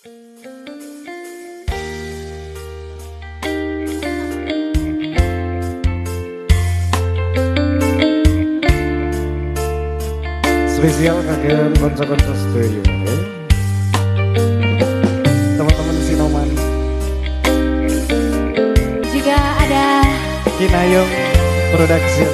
Spesial kagak konco-konco sedaya teman-teman Sinoman. Juga ada Kinayong Production.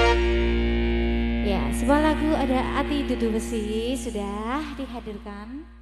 Ya, sebuah lagu ada Ati Dudu Besi sudah dihadirkan.